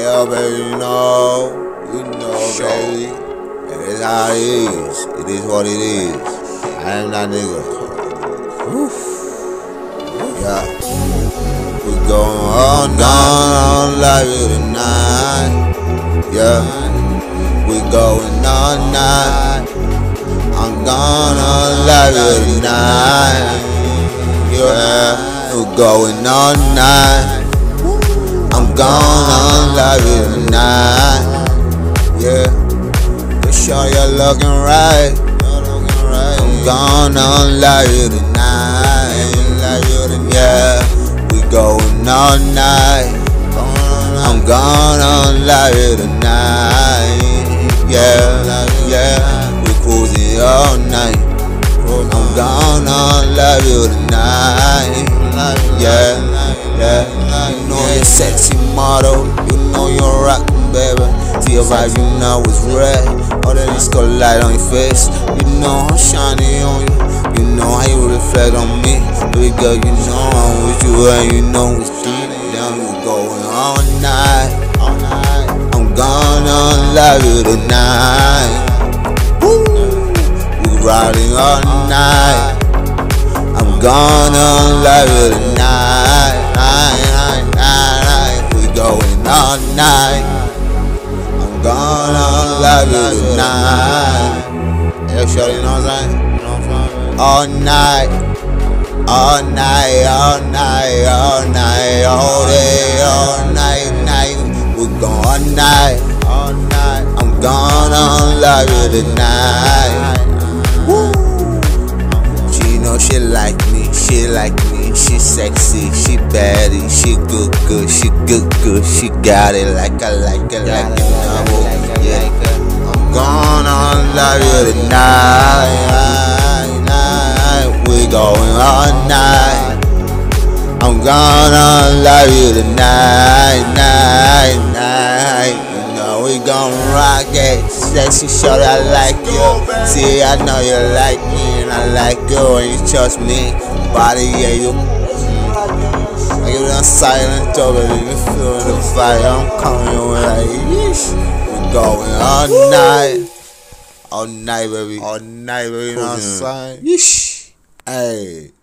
Yeah, baby, you know, baby. It is how it is. It is what it is. I am that nigga. Woof. Yeah. We going all night tonight. Yeah. We going all night. I'm gonna love you tonight. Yeah. We going all night. I'm gonna love you tonight. Yeah. You sure you're looking right. I'm gonna love you tonight. Yeah. We going all night. I'm gonna love you tonight. Yeah. Yeah. We cruising all night. I'm gonna love you tonight. Yeah. Yeah. You know you're sexy model. You know you're rockin', baby. See your vibe, you know it's red. All that disco light on your face. You know I'm shining on you. You know how you reflect on me. Baby girl, you know I'm with you, and you know it's deep down. We going all night. I'm gonna love you tonight. Woo. We riding all night. I'm gonna love you tonight. We going all night. I'm gonna love you tonight. Yeah, shorty, you know what I'm saying? All night. All night, all night, all night, all day, all night, night. We going all night. I'm gonna love you tonight. Woo. She know she like me, she like me, she sexy, she baddie, she good, she good, she got it like I like it, like it, yeah. I'm gonna love you tonight. We going all night. I'm gonna love you tonight, night. You know we gon' rock it. Sexy shorty, I like you. See, I know you like me, and I like you, and you trust me. Body, yeah, you. I give it a silent door, baby. You feeling the fire? I'm coming with like, yeesh. We going all night, baby. All night, baby. You know what I'm saying? Yeesh. Hey.